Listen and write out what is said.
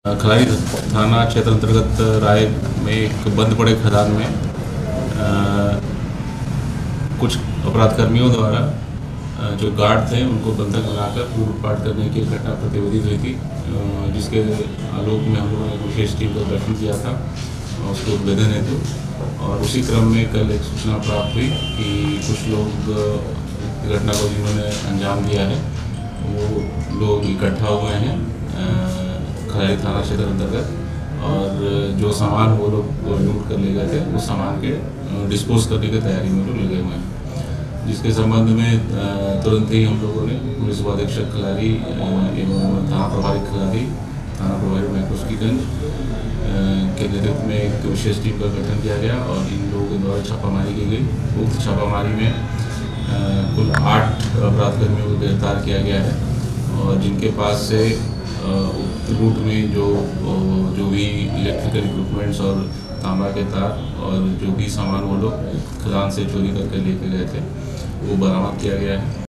खलारी थाना क्षेत्र अंतर्गत राय में एक बंद पड़े खदान में कुछ अपराधकर्मियों द्वारा जो गार्ड थे उनको बंधक बनाकर लूटपाट करने की घटना प्रतिबंधित हुई थी, जिसके आलोक में हम लोगों ने एक विशेष टीम का गठन किया था उसके उद्भेदन हेतु। और उसी क्रम में कल एक सूचना प्राप्त हुई कि कुछ लोग घटना को जिन्होंने अंजाम दिया है वो लोग इकट्ठा हुए हैं खलारी थाना क्षेत्र अंतर्गत, और जो सामान वो लोग लूट कर ले गए थे उस सामान के डिस्पोज करने की तैयारी में लोग लगे हुए हैं, जिसके संबंध में तुरंत ही हम लोगों ने पुलिस उपाधीक्षक खलारी एवं थाना प्रभारी खलारी, थाना प्रभारी मैक्रोस्कीगंज के नेतृत्व में एक विशेष टीम का गठन किया गया और इन लोगों के द्वारा छापामारी की गई। उक्त छापामारी में कुल 8 अपराधकर्मियों को गिरफ्तार किया गया है, और जिनके पास से लूट में जो भी इलेक्ट्रिकल इक्विपमेंट्स और तांबा के तार और जो भी सामान वो लोग खदान से चोरी करके लेके गए थे वो बरामद किया गया है।